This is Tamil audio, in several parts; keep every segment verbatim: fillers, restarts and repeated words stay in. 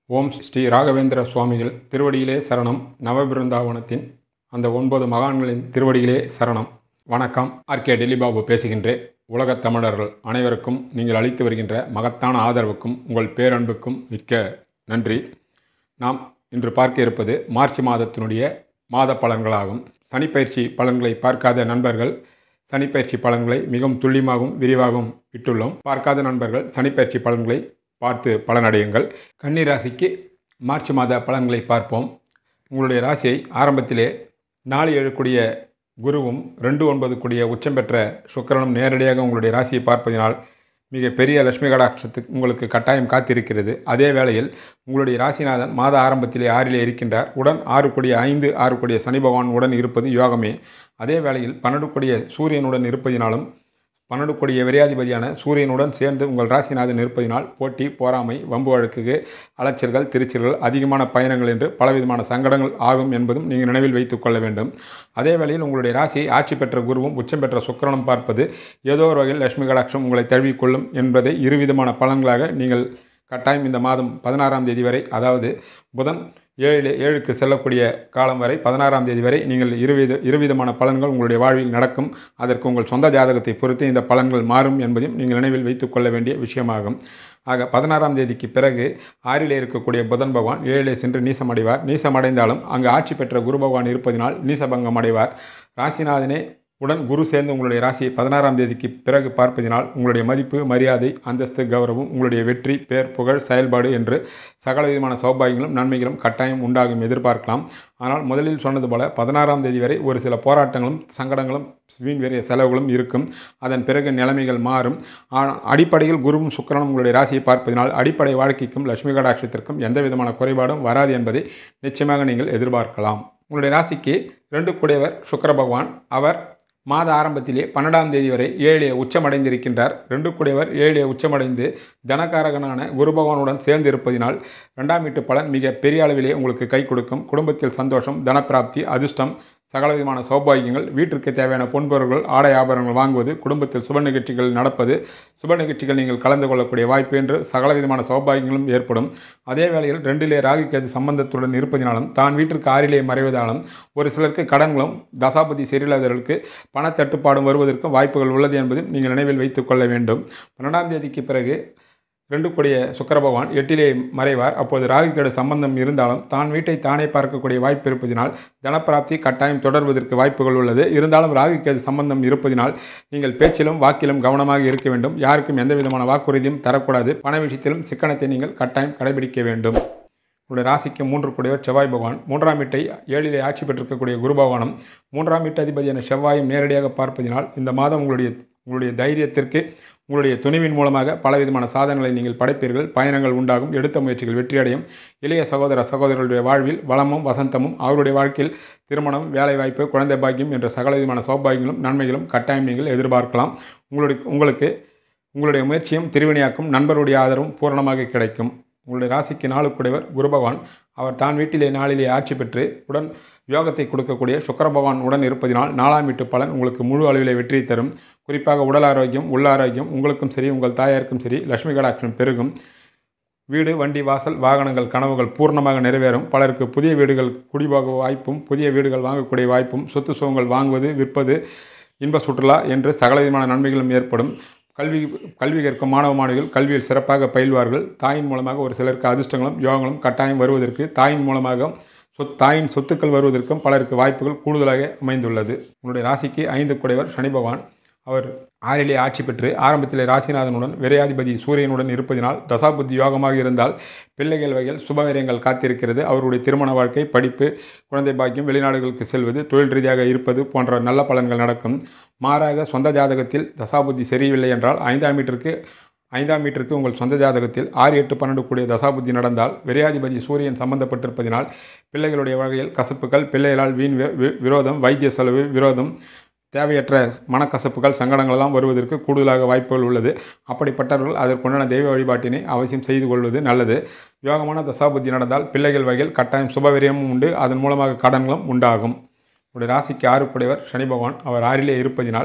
ஓம் ஸ்ரீ ராகவேந்திர சுவாமிகள் திருவடியிலே சரணம். நவபிருந்தாவனத்தின் அந்த ஒன்பது மகான்களின் திருவடியிலே சரணம். வணக்கம். ஆர்கே டெல்லிபாபு பேசுகின்றேன். உலகத் தமிழர்கள் அனைவருக்கும் நீங்கள் அளித்து வருகின்ற மகத்தான ஆதரவுக்கும் உங்கள் பேரன்புக்கும் மிக்க நன்றி. நாம் இன்று பார்க்க இருப்பது மார்ச் மாதத்தினுடைய மாத பலன்களாகும். சனிப்பயிற்சி பலன்களை பார்க்காத நண்பர்கள் சனிப்பயிற்சி பலன்களை மிகவும் துல்லியமாகவும் விரிவாகவும் இட்டுள்ளோம். பார்க்காத நண்பர்கள் சனிப்பயிற்சி பலன்களை பார்த்து பலனடையுங்கள். கன்னி ராசிக்கு மார்ச் மாத பலன்களை பார்ப்போம். உங்களுடைய ராசியை ஆரம்பத்திலே நாலு ஏழு கூடிய குருவும் ரெண்டு ஒன்பது கூடிய உச்சம் பெற்ற சுக்கிரனும் நேரடியாக உங்களுடைய ராசியை பார்ப்பதினால் மிக பெரிய லட்சுமி கடாட்சத்துக்கு உங்களுக்கு கட்டாயம் காத்திருக்கிறது. அதே வேளையில் உங்களுடைய ராசிநாதன் மாத ஆரம்பத்திலே ஆறிலே இருக்கின்றார். உடன் ஆறு கூடிய ஐந்து ஆறு கூடிய சனி பகவான் உடன் இருப்பது யோகமே. அதே வேளையில் பன்னெண்டு கூடிய சூரியனுடன் இருப்பதினாலும் பன்னெண்டு கோடிய விரையாதிபதியான சூரியனுடன் சேர்ந்து உங்கள் ராசிநாதன் இருப்பதினால் போட்டி, பொறாமை, வம்பு வழக்குக்கு, அலைச்சல்கள், திருச்சல்கள், அதிகமான பயணங்கள் என்று பலவிதமான சங்கடங்கள் ஆகும் என்பதும் நீங்கள் நினைவில் வைத்துக் கொள்ள வேண்டும். அதே வேளையில் உங்களுடைய ராசியை ஆட்சி பெற்ற குருவும் உச்சம் பெற்ற சுக்கிரனும் பார்ப்பது ஏதோ ஒரு வகையில் லட்சுமி கடாட்சம் உங்களை தழுவிக்கொள்ளும் என்பதை இருவிதமான பலன்களாக நீங்கள் கட்டாயம் இந்த மாதம் பதினாறாம் தேதி வரை, அதாவது புதன் ஏழு ஏழுக்கு செல்லக்கூடிய காலம் வரை பதினாறாம் தேதி வரை நீங்கள் இருவித இருவிதமான பலன்கள் உங்களுடைய வாழ்வில் நடக்கும். அதற்கு உங்கள் சொந்த ஜாதகத்தை பொறுத்து இந்த பலன்கள் மாறும் என்பதையும் நீங்கள் நினைவில் வைத்துக் கொள்ள வேண்டிய விஷயமாகும். ஆக பதினாறாம் தேதிக்கு பிறகு ஆறிலே இருக்கக்கூடிய புதன் பகவான் ஏழிலே சென்று நீசமடைவார். நீசமடைந்தாலும் அங்கு ஆட்சி பெற்ற குரு பகவான் இருப்பதினால் நீசபங்கம் அடைவார். ராசிநாதனே உடன் குரு சேர்ந்து உங்களுடைய ராசியை பதினாறாம் தேதிக்கு பிறகு பார்ப்பதினால் உங்களுடைய மதிப்பு, மரியாதை, அந்தஸ்து, கௌரவம், உங்களுடைய வெற்றி, பேர், புகழ், செயல்பாடு என்று சகல விதமான சௌபாகியங்களும் நன்மைகளும் கட்டாயம் உண்டாகும் எதிர்பார்க்கலாம். ஆனால் முதலில் சொன்னது போல பதினாறாம் தேதி வரை ஒரு சில போராட்டங்களும் சங்கடங்களும் வீண் வேறிய செலவுகளும் இருக்கும். அதன் பிறகு நிலைமைகள் மாறும். ஆனால் அடிப்படையில் குருவும் சுக்கிரனும் உங்களுடைய ராசியை பார்ப்பதினால் அடிப்படை வாழ்க்கைக்கும் லட்சுமி கடாட்சத்திற்கும் எந்த விதமான குறைபாடும் வராது என்பதை நிச்சயமாக நீங்கள் எதிர்பார்க்கலாம். உங்களுடைய ராசிக்கு ரெண்டு கூடியவர் சுக்கிர பகவான். அவர் மாத ஆரம்பத்திலே பன்னெண்டாம் தேதி வரை ஏழிலே உச்சமடைந்திருக்கின்றார். ரெண்டு கூடியவர் ஏழிலே உச்சமடைந்து தனகாரகனான குரு பகவானுடன் சேர்ந்து இருப்பதினால் ரெண்டாம் வீட்டு பலன் மிக பெரிய அளவிலே உங்களுக்கு கை கொடுக்கும். குடும்பத்தில் சந்தோஷம், தனப்பிராப்தி, அதிர்ஷ்டம், சகல விதமான சௌபாகியங்கள், வீட்டிற்கு தேவையான பொன்பொருட்கள், ஆடை ஆபரணங்கள் வாங்குவது, குடும்பத்தில் சுப நிகழ்ச்சிகள் நடப்பது, சுப நிகழ்ச்சிகள் நீங்கள் கலந்து கொள்ளக்கூடிய வாய்ப்பு என்று சகல விதமான சௌபாகியங்களும் ஏற்படும். அதே வேளையில் ரெண்டிலே ராகு கேது சம்பந்தத்துடன் இருப்பதினாலும் தான் வீட்டிற்கு ஆறிலே மறைவதாலும் ஒரு சிலருக்கு கடன்களும் தசாபதி சரியில்லாதவர்களுக்கு பணத்தட்டுப்பாடும் வருவதற்கு வாய்ப்புகள் உள்ளது என்பதும் நீங்கள் நினைவில் வைத்துக் கொள்ள வேண்டும். பன்னெண்டாம் தேதிக்கு பிறகு ரெண்டு கூடிய சுக்கிர பகவான் எட்டிலே மறைவார். அப்போது ராகு கேடு சம்பந்தம் இருந்தாலும் தான் வீட்டை தானே பார்க்கக்கூடிய வாய்ப்பு இருப்பதினால் தனப்பிராப்தி கட்டாயம் தொடர்வதற்கு வாய்ப்புகள் உள்ளது. இருந்தாலும் ராகு கேது சம்பந்தம் இருப்பதினால் நீங்கள் பேச்சிலும் வாக்கிலும் கவனமாக இருக்க வேண்டும். யாருக்கும் எந்த விதமான வாக்குறுதியும் தரக்கூடாது. பண விஷயத்திலும் சிக்கனத்தை நீங்கள் கட்டாயம் கடைபிடிக்க வேண்டும். உங்களுடைய ராசிக்கு மூன்று கூடியவர் செவ்வாய் பகவான். மூன்றாம் வீட்டை ஏழிலே ஆட்சி பெற்றிருக்கக்கூடிய குரு பகவானும் மூன்றாம் வீட்டு அதிபதியான செவ்வாயும் நேரடியாக பார்ப்பதினால் இந்த மாதம் உங்களுடைய உங்களுடைய தைரியத்திற்கு, உங்களுடைய துணிவின் மூலமாக பலவிதமான சாதனைகளை நீங்கள் படைப்பீர்கள். பயணங்கள் உண்டாகும். எடுத்த முயற்சிகள் வெற்றியடையும். இளைய சகோதர சகோதரர்களுடைய வாழ்வில் வளமும் வசந்தமும், அவருடைய வாழ்க்கையில் திருமணம், வேலைவாய்ப்பு, குழந்தை பாக்கியம் என்ற சகல விதமான சௌபாகியங்களும் நன்மைகளும் கட்டாயம் நீங்கள் எதிர்பார்க்கலாம். உங்களுடைய உங்களுக்கு உங்களுடைய முயற்சியும் திருவினையாக்கும். நண்பருடைய ஆதரவும் பூரணமாக கிடைக்கும். உங்களுடைய ராசிக்கு நாலு கூடியவர் குரு பகவான். அவர் தான் வீட்டிலே நாளிலே ஆட்சி பெற்று உடன் யோகத்தை கொடுக்கக்கூடிய சுக்கிர பகவான் உடன் இருப்பதினால் நாலாம் வீட்டு பலன் உங்களுக்கு முழு அளவிலே வெற்றி தரும். குறிப்பாக உடல் ஆரோக்கியம், உள்ள ஆரோக்கியம், உங்களுக்கும் சரி உங்கள் தாயாருக்கும் சரி லட்சுமி கடாட்சம் பெருகும். வீடு, வண்டி, வாசல், வாகனங்கள், கனவுகள் பூர்ணமாக நிறைவேறும். பலருக்கு புதிய வீடுகள் குடிபோக வாய்ப்பும், புதிய வீடுகள் வாங்கக்கூடிய வாய்ப்பும், சொத்து சுகங்கள் வாங்குவது, விற்பது, இன்ப சுற்றுலா என்று சகல விதமான நன்மைகளும் ஏற்படும். கல்வி கல்வி கற்கும் மாணவ மாணவிகள் கல்வியில் சிறப்பாக பயில்வார்கள். தாயின் மூலமாக ஒரு சிலருக்கு அதிர்ஷ்டங்களும் யோகங்களும் கட்டாயம் வருவதற்கு, தாயின் மூலமாக சொத் தாயின் சொத்துக்கள் வருவதற்கும் பலருக்கு வாய்ப்புகள் கூடுதலாக அமைந்துள்ளது. உங்களுடைய ராசிக்கு ஐந்து கூடியவர் சனி பகவான். அவர் ஆறிலே ஆட்சி பெற்று ஆரம்பத்திலே ராசிநாதனுடன் விரையாதிபதி சூரியனுடன் இருப்பதினால் தசாபுத்தி யோகமாக இருந்தால் பிள்ளைகள் வகையில் சுபவீரியங்கள் காத்திருக்கிறது. அவருடைய திருமண வாழ்க்கை, படிப்பு, குழந்தை பாக்கியம், வெளிநாடுகளுக்கு செல்வது, தொழில் ரீதியாக இருப்பது போன்ற நல்ல பலன்கள் நடக்கும். மாறாக சொந்த ஜாதகத்தில் தசாபுத்தி சரியில்லை என்றால் ஐந்தாம் மீட்டருக்கு ஐந்தாம் மீட்டருக்கு உங்கள் சொந்த ஜாதகத்தில் ஆறு எட்டு பன்னெண்டு கூடிய தசாபுத்தி நடந்தால் விரையாதிபதி சூரியன் சம்பந்தப்பட்டிருப்பதினால் பிள்ளைகளுடைய வகையில் கசப்புகள், பிள்ளைகளால் வீண் விரோதம், வைத்திய செலவு, விரோதம், தேவையற்ற மனக்கசப்புகள், சங்கடங்களெல்லாம் வருவதற்கு கூடுதலாக வாய்ப்புகள் உள்ளது. அப்படிப்பட்டவர்கள் அதற்குண்டான தெய்வ வழிபாட்டினை அவசியம் செய்து கொள்வது நல்லது. யோகமான தசாபுத்தி நடந்தால் பிள்ளைகள் வகையில் கட்டாயம் சுபவிரயமும் உண்டு. அதன் மூலமாக கடன்களும் உண்டாகும். உடைய ராசிக்கு ஆறு கூடியவர் சனி பகவான். அவர் ஆறிலே இருப்பதினால்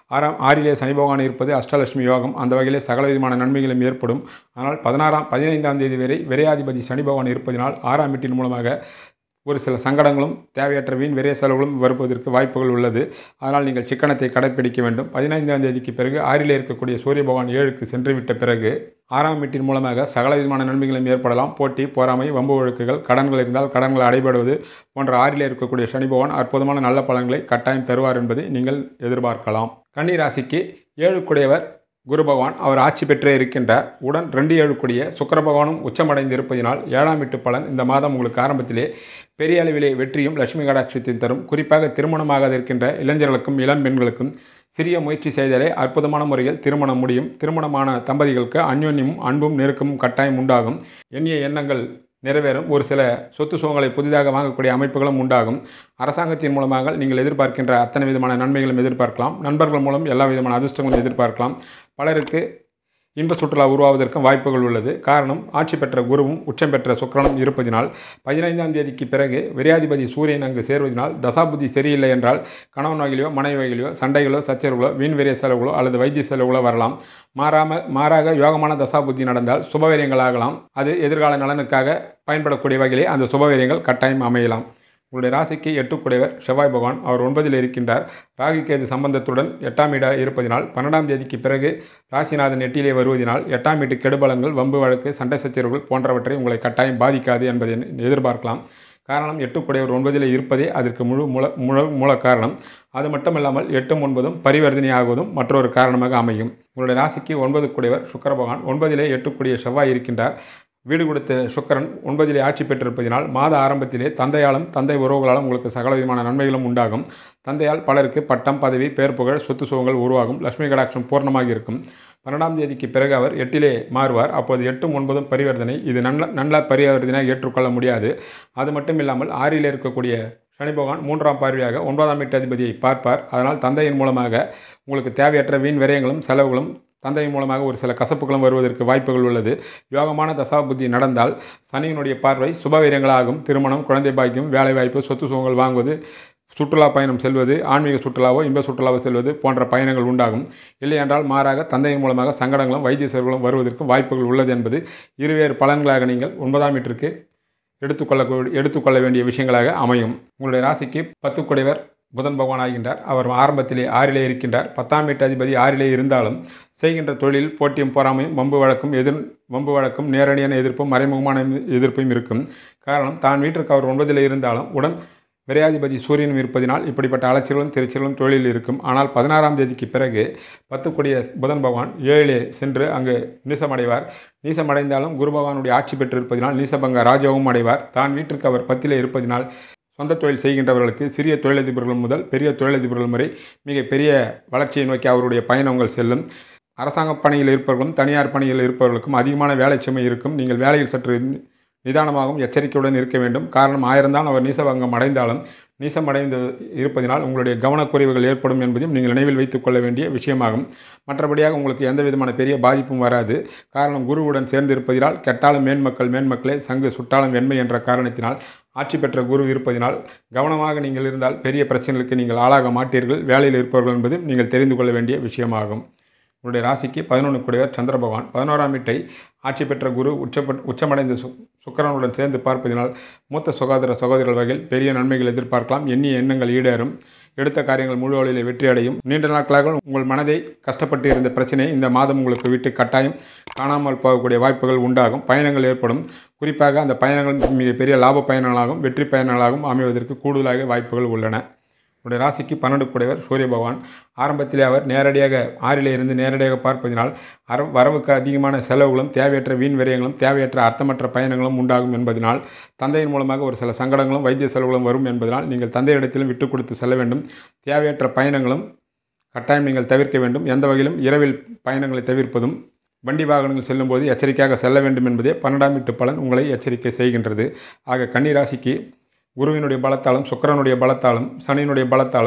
ஆறாம் ஆறிலே சனி பகவான் இருப்பது அஷ்டலட்சுமி யோகம். அந்த வகையிலே சகல விதமான நன்மைகளும் ஏற்படும். ஆனால் பதினாறாம் பதினைந்தாம் தேதி வரை விரையாதிபதி சனி பகவான் இருப்பதினால் ஆறாம் வீட்டின் மூலமாக ஒரு சில சங்கடங்களும் தேவையற்ற வீண் விரைய செலவுகளும் வருவதற்கு வாய்ப்புகள் உள்ளது. அதனால் நீங்கள் சிக்கனத்தை கடைப்பிடிக்க வேண்டும். பதினைந்தாம் தேதிக்கு பிறகு ஆறிலே இருக்கக்கூடிய சூரிய பகவான் ஏழுக்கு சென்றுவிட்ட பிறகு ஆறாம் வீட்டின் மூலமாக சகல விதமான நன்மைகளும் ஏற்படலாம். போட்டி, பொறாமை, வம்பு வழக்குகள், கடன்கள் இருந்தால் கடன்கள் அடைபடுவது போன்ற ஆறிலே இருக்கக்கூடிய சனி பகவான் அற்புதமான நல்ல பலன்களை கட்டாயம் தருவார் என்பதை நீங்கள் எதிர்பார்க்கலாம். கன்னி ராசிக்கு ஏழுக்குடையவர் குரு பகவான், அவர் ஆட்சி பெற்றே இருக்கின்றார். உடன் ரெண்டு ஏழுக்குடிய சுக்கிர பகவானும் உச்சமடைந்து இருப்பதினால் ஏழாம் வீட்டு பலன் இந்த மாதம் உங்களுக்கு ஆரம்பத்திலே பெரிய அளவிலே வெற்றியும் லட்சுமி கடாட்சத்தையும் தரும். குறிப்பாக திருமணமாக இருக்கின்ற இளைஞர்களுக்கும் இளம் பெண்களுக்கும் சிறிய முயற்சி செய்தாலே அற்புதமான முறையில் திருமணம் முடியும். திருமணமான தம்பதிகளுக்கு அந்யோன்யமும் அன்பும் நெருக்கமும் கட்டாயம் உண்டாகும். எண்ணிய எண்ணங்கள் நிறைவேறும். ஒரு சில சொத்து சுகங்களை புதிதாக வாங்கக்கூடிய அமைப்புகளும் உண்டாகும். அரசாங்கத்தின் மூலமாக நீங்கள் எதிர்பார்க்கின்ற அத்தனை விதமான நன்மைகளும் எதிர்பார்க்கலாம். நண்பர்கள் மூலம் எல்லா விதமான அதிர்ஷ்டங்களும் எதிர்பார்க்கலாம். பலருக்கு இன்ப சுற்றுலா உருவாவதற்கும் வாய்ப்புகள் உள்ளது. காரணம், ஆட்சி பெற்ற குருவும் உச்சம் பெற்ற சுக்கிரனும் இருப்பதினால் பதினைந்தாம் தேதிக்கு பிறகு விரையாதிபதி சூரியன் அங்கு சேர்வதனால் தசாபுத்தி சரியில்லை என்றால் கணவன் வகையிலோ மனைவி வகையிலோ சண்டைகளோ சச்சரவுகளோ வீண் விரைய செலவுகளோ அல்லது வைத்திய செலவுகளோ வரலாம். மாறாம மாறாக யோகமான தசாபுத்தி நடந்தால் சுபவீரியங்கள் ஆகலாம். அது எதிர்கால நலனுக்காக பயன்படக்கூடிய வகையிலே அந்த சுபவீரியங்கள் கட்டாயம் அமையலாம். உங்களுடைய ராசிக்கு எட்டுக்குடையவர் செவ்வாய் பகவான், அவர் ஒன்பதில் இருக்கின்றார். ராகு கேது சம்பந்தத்துடன் எட்டாம் வீடாக இருப்பதினால் பன்னெண்டாம் தேதிக்கு பிறகு ராசிநாதன் எட்டிலே வருவதனால் எட்டாம் வீட்டு கெடுபலங்கள், வம்பு வழக்கு, சண்டை சச்சரவுகள் போன்றவற்றை உங்களை கட்டாயம் பாதிக்காது என்பதை எதிர்பார்க்கலாம். காரணம், எட்டுக்குடையவர் ஒன்பதில் இருப்பதே அதற்கு முழு மூல முழு மூல காரணம். அது மட்டுமல்லாமல் எட்டும் ஒன்பதும் பரிவர்த்தனை ஆகுவதும் மற்றொரு காரணமாக அமையும். உங்களுடைய ராசிக்கு ஒன்பதுக்குடையவர் சுக்கிர பகவான், ஒன்பதிலே எட்டுக்குடிய செவ்வாய் இருக்கின்றார். வீடு கொடுத்த சுக்கிரன் ஒன்பதிலே ஆட்சி பெற்றிருப்பதினால் மாத ஆரம்பத்திலே தந்தையாலும் தந்தை உறவுகளாலும் உங்களுக்கு சகல விதமான நன்மைகளும் உண்டாகும். தந்தையால் பலருக்கு பட்டம், பதவி, பேர் புகழ், சொத்து சுகங்கள் உருவாகும். லட்சுமி கடாட்சம் பூர்ணமாக இருக்கும். பன்னெண்டாம் தேதிக்கு பிறகு அவர் எட்டிலே மாறுவார். அப்போது எட்டும் ஒன்பதும் பரிவர்த்தனை. இது நல்ல நல்ல பரிவர்த்தனையாக ஏற்றுக்கொள்ள முடியாது. அது மட்டும் இல்லாமல் ஆறிலே இருக்கக்கூடிய சனி பகவான் மூன்றாம் பார்வையாக ஒன்பதாம் வீட்டு அதிபதியை பார்ப்பார். அதனால் தந்தையின் மூலமாக உங்களுக்கு தேவையற்ற வீண் விரயங்களும் செலவுகளும் தந்தையின் மூலமாக ஒரு சில கசப்புகளும் வருவதற்கு வாய்ப்புகள் உள்ளது. யோகமான தசாபுத்தி நடந்தால் சனியினுடைய பார்வை சுபவீரியங்களாகும். திருமணம், குழந்தை பாக்கியம், வேலைவாய்ப்பு, சொத்து சுகங்கள் வாங்குவது, சுற்றுலா பயணம் செல்வது, ஆன்மீக சுற்றுலாவோ இன்ப சுற்றுலாவோ செல்வது போன்ற பயணங்கள் உண்டாகும். இல்லையென்றால் மாறாக தந்தையின் மூலமாக சங்கடங்களும் வைத்திய செலவுகளும் வருவதற்கும் வாய்ப்புகள் உள்ளது என்பது இருவேறு பலன்களாக நீங்கள் ஒன்பதாம் வீட்டிற்கு எடுத்துக்கொள்ள எடுத்துக்கொள்ள வேண்டிய விஷயங்களாக அமையும். உங்களுடைய ராசிக்கு பத்துக்குடையவர் புதன் பகவான் ஆகின்றார். அவர் ஆரம்பத்திலே ஆறிலே இருக்கின்றார். பத்தாம் வீட்டு அதிபதி ஆறிலே இருந்தாலும் செய்கின்ற தொழில் போட்டியும் பொறாமையும் வம்பு வழக்கும் எதிர் வம்பு வழக்கும் நேரடியான எதிர்ப்பும் மறைமுகமான எதிர்ப்பும் இருக்கும். காரணம், தான் வீட்டிற்கு அவர் ஒன்பதிலே இருந்தாலும் உடன் விரையாதிபதி சூரியனும் இருப்பதினால் இப்படிப்பட்ட அலைச்சல்களும் திருச்சலும் தொழிலில் இருக்கும். ஆனால் பதினாறாம் தேதிக்கு பிறகு பத்துக்குடிய புதன் பகவான் ஏழிலே சென்று அங்கு நீசமடைவார். நீசமடைந்தாலும் குரு பகவானுடைய ஆட்சி பெற்றிருப்பதினால் நீசபங்க ராஜயோகம் அடைவார். தான் வீட்டிற்கு அவர் பத்திலே இருப்பதினால் சொந்த தொழில் செய்கின்றவர்களுக்கு சிறிய தொழிலதிபர்கள் முதல் பெரிய தொழிலதிபர்கள் வரை மிக பெரிய வளர்ச்சியை நோக்கி அவருடைய பயணங்கள் செல்லும். அரசாங்க பணியில் இருப்பவர்களும் தனியார் பணியில் இருப்பவர்களுக்கும் அதிகமான வேலை சுமை இருக்கும். நீங்கள் வேலையில் சற்று நிதானமாகவும் எச்சரிக்கையுடன் இருக்க வேண்டும். காரணம், ஆயிரம்தான் அவர் நீசபங்கம் அடைந்தாலும் நீசமடைந்து இருப்பதினால் உங்களுடைய கவனக்குறைவுகள் ஏற்படும் என்பதையும் நீங்கள் நினைவில் வைத்துக் கொள்ள வேண்டிய விஷயமாகும். மற்றபடியாக உங்களுக்கு எந்த விதமான பெரிய பாதிப்பும் வராது. காரணம், குருவுடன் சேர்ந்து இருப்பதினால் கெட்டாலும் மேன்மக்கள் மேன்மக்களே, சங்கு சுட்டாலும் வெண்மை என்ற காரணத்தினால் ஆட்சி பெற்ற குரு இருப்பதினால் கவனமாக நீங்கள் இருந்தால் பெரிய பிரச்சனைகளுக்கு நீங்கள் ஆளாக மாட்டீர்கள். வேலையில் இருப்பவர்கள் என்பதும் நீங்கள் தெரிந்து கொள்ள வேண்டிய விஷயமாகும். உங்களுடைய ராசிக்கு பதினொன்று கூடியவர் சந்திர பகவான், பதினோராம் வீட்டை ஆட்சி பெற்ற குரு உச்சப்பட் உச்சமடைந்த சு சுக்கிரனுடன் சேர்ந்து பார்ப்பதினால் மூத்த சகோதர சகோதரிகள் வகையில் பெரிய நன்மைகள் எதிர்பார்க்கலாம். எண்ணிய எண்ணங்கள் ஈடேறும். எடுத்த காரியங்கள் முழு வழியில் வெற்றி அடையும். நீண்ட நாட்களாக உங்கள் மனதை கஷ்டப்பட்டு இருந்த பிரச்சனை இந்த மாதம் உங்களுக்கு விட்டு கட்டாயம் காணாமல் போகக்கூடிய வாய்ப்புகள் உண்டாகும். பயணங்கள் ஏற்படும். குறிப்பாக அந்த பயணங்கள் மிக பெரிய லாப பயணங்களாகவும் வெற்றி பயணங்களாகவும் அமைவதற்கு கூடுதலாக வாய்ப்புகள் உள்ளன. உடைய ராசிக்கு பன்னெண்டு கூடையவர் சூரிய பகவான், ஆரம்பத்திலே அவர் நேரடியாக ஆறிலே இருந்து நேரடியாக பார்ப்பதினால் அற வரவுக்கு அதிகமான செலவுகளும் தேவையற்ற வீண் விரயங்களும் தேவையற்ற அர்த்தமற்ற பயணங்களும் உண்டாகும் என்பதனால் தந்தையின் மூலமாக ஒரு சில சங்கடங்களும் வைத்திய செலவுகளும் வரும் என்பதனால் நீங்கள் தந்தையிடத்திலும் விட்டு கொடுத்து செல்ல வேண்டும். தேவையற்ற பயணங்களும் கட்டாயம் நீங்கள் தவிர்க்க வேண்டும். எந்த வகையிலும் இரவில் பயணங்களை தவிர்ப்பதும் வண்டி வாகனங்கள் செல்லும்போது எச்சரிக்கையாக செல்ல வேண்டும் என்பதே பன்னெண்டாம் வீட்டு பலன் உங்களை எச்சரிக்கை செய்கின்றது. ஆக கன்னி ராசிக்கு குருவினுடைய பலத்தாலும் சுக்கிரனுடைய பலத்தாலும் சனியினுடைய பலத்தாலும்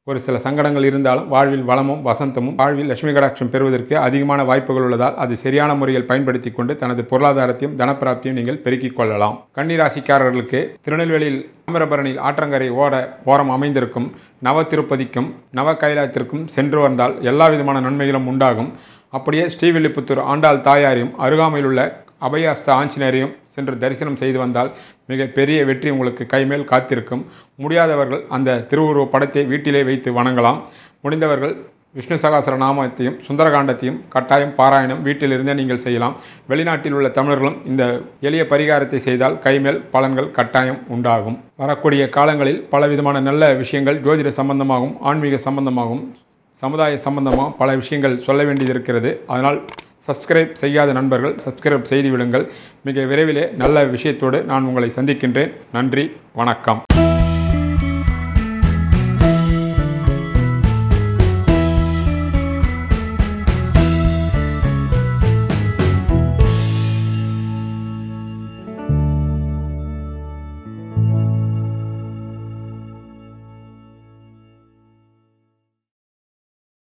ஒரு சில சங்கடங்கள் இருந்தாலும் வாழ்வில் வளமும் வசந்தமும் வாழ்வில் லட்சுமி கடாட்சம் பெறுவதற்கு அதிகமான வாய்ப்புகள் உள்ளதால் அது சரியான முறையில் பயன்படுத்தி கொண்டு தனது பொருளாதாரத்தையும் தனப்பிராப்தியும் நீங்கள் பெருக்கிக் கொள்ளலாம். கன்னி ராசிக்காரர்களுக்கு திருநெல்வேலியில் தாமிரபரணியில் ஆற்றங்கரை ஓட ஓரம் அமைந்திருக்கும் நவ திருப்பதிக்கும் நவ கைலாயத்திற்கும் சென்று வந்தால் எல்லா விதமான நன்மைகளும் உண்டாகும். அப்படியே ஸ்ரீவில்லிபுத்தூர் ஆண்டாள் தாயாரையும் அருகாமையில் உள்ள அபயாஸ்த ஆஞ்சநேயரையும் சென்று தரிசனம் செய்து வந்தால் மிக பெரிய வெற்றி உங்களுக்கு கைமேல் காத்திருக்கும். முடியாதவர்கள் அந்த திருவுருவ படத்தை வீட்டிலே வைத்து வணங்கலாம். முடிந்தவர்கள் விஷ்ணு சகாசர நாமத்தையும் சுந்தரகாண்டத்தையும் கட்டாயம் பாராயணம் வீட்டிலிருந்தே நீங்கள் செய்யலாம். வெளிநாட்டில் உள்ள தமிழர்களும் இந்த எளிய பரிகாரத்தை செய்தால் கைமேல் பலன்கள் கட்டாயம் உண்டாகும். வரக்கூடிய காலங்களில் பலவிதமான நல்ல விஷயங்கள் ஜோதிட சம்பந்தமாகவும் ஆன்மீக சம்பந்தமாகவும் சமுதாய சம்பந்தமாக பல விஷயங்கள் சொல்ல வேண்டியது இருக்கிறது. அதனால் சப்ஸ்கிரைப் செய்யாத நண்பர்கள் சப்ஸ்கிரைப் செய்து விடுங்கள். மிக விரைவிலே நல்ல விஷயத்தோடு நான் உங்களை சந்திக்கின்றேன். நன்றி, வணக்கம்.